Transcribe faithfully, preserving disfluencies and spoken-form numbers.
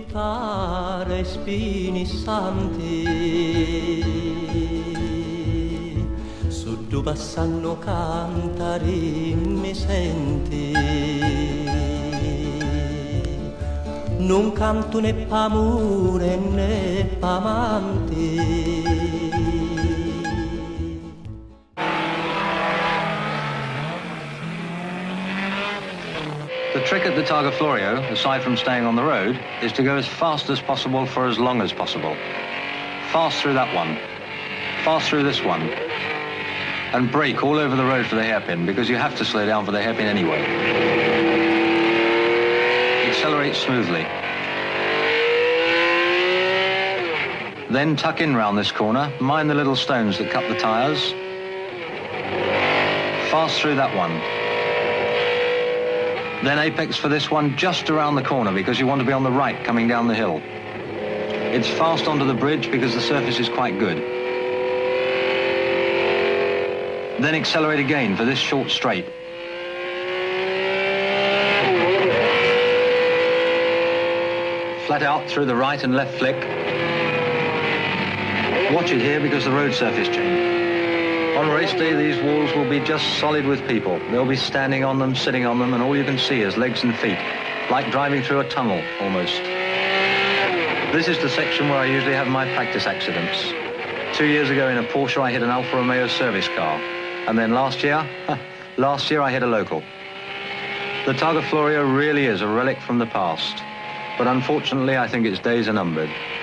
precipitare spini santi, su due passano cantari mi senti, non canto né p'amore né p'amanti. The trick at the Targa Florio, aside from staying on the road, is to go as fast as possible for as long as possible. Fast through that one, fast through this one, and brake all over the road for the hairpin, because you have to slow down for the hairpin anyway. Accelerate smoothly. Then tuck in round this corner, mind the little stones that cut the tyres. Fast through that one. Then apex for this one just around the corner, because you want to be on the right coming down the hill. It's fast onto the bridge because the surface is quite good. Then accelerate again for this short straight. Flat out through the right and left flick. Watch it here because the road surface changed. On race day, these walls will be just solid with people. They'll be standing on them, sitting on them, and all you can see is legs and feet, like driving through a tunnel, almost. This is the section where I usually have my practice accidents. Two years ago in a Porsche, I hit an Alfa Romeo service car. And then last year, last year I hit a local. The Targa Florio really is a relic from the past. But unfortunately, I think its days are numbered.